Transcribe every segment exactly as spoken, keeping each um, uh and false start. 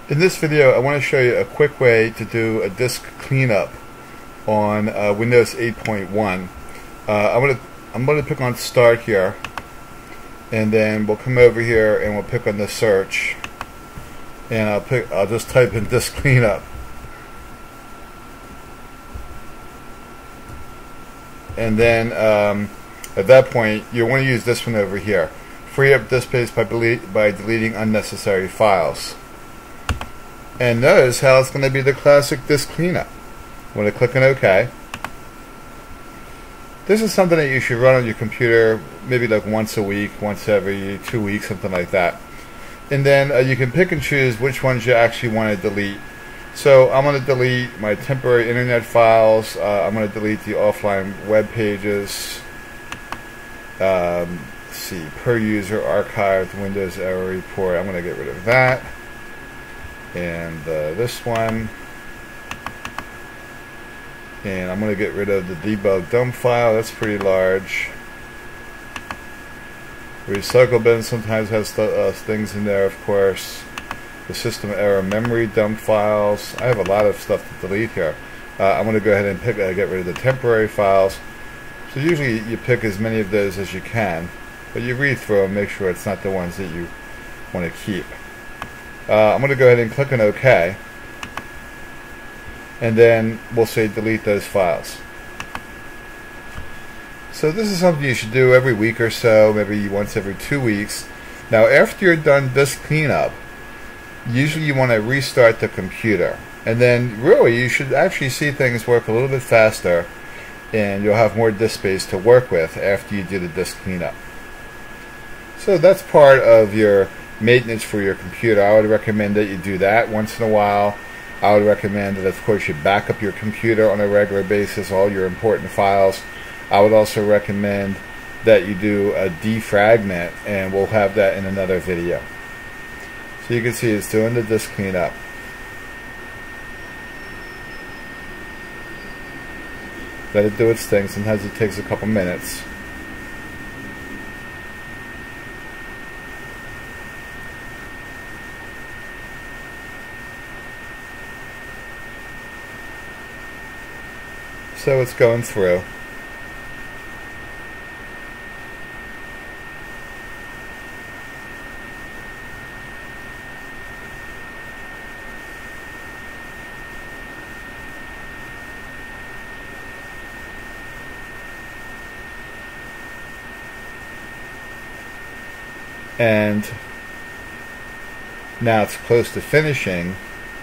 In this video, I want to show you a quick way to do a disk cleanup on uh, Windows eight point one. Uh, I'm going to I'm going to pick on Start here, and then we'll come over here and we'll pick on the search, and I'll pick I'll just type in disk cleanup, and then um, at that point you want to use this one over here. Free up disk space by delete by deleting unnecessary files. And notice how it's going to be the classic disk cleanup. I'm going to click on OK. This is something that you should run on your computer maybe like once a week, once every two weeks, something like that. And then uh, you can pick and choose which ones you actually want to delete. So I'm going to delete my temporary internet files. Uh, I'm going to delete the offline web pages. Um, let's see, per user archived Windows error report. I'm going to get rid of that. And uh, this one, and I'm going to get rid of the debug dump file. That's pretty large. Recycle bin sometimes has uh, things in there, of course. The system error memory dump files. I have a lot of stuff to delete here. Uh, I'm going to go ahead and pick, uh, get rid of the temporary files. So usually you pick as many of those as you can, but you read through them, make sure it's not the ones that you want to keep. Uh, I'm going to go ahead and click on OK, and then we'll say delete those files. So this is something you should do every week or so, maybe once every two weeks. Now after you're done disk cleanup, usually you want to restart the computer, and then really you should actually see things work a little bit faster, and you'll have more disk space to work with after you do the disk cleanup. So that's part of your maintenance for your computer. I would recommend that you do that once in a while. I would recommend that, of course, you back up your computer on a regular basis, all your important files. I would also recommend that you do a defragment, and we'll have that in another video. So you can see it's doing the disk cleanup. Let it do its thing. Sometimes it takes a couple minutes. So it's going through. And now it's close to finishing.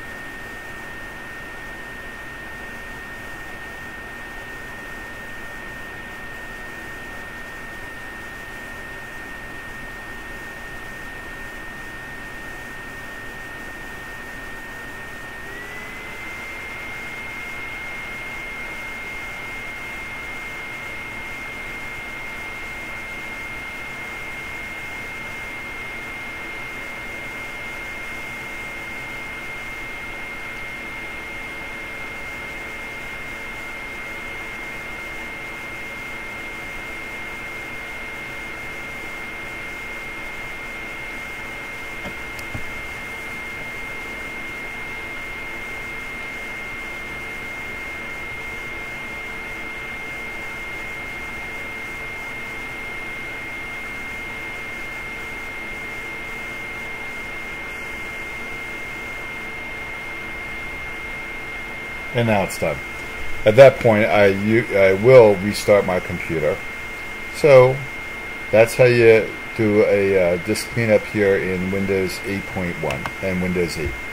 And now it's done. At that point, I, I will restart my computer. So that's how you do a uh, disk cleanup here in Windows eight point one and Windows eight.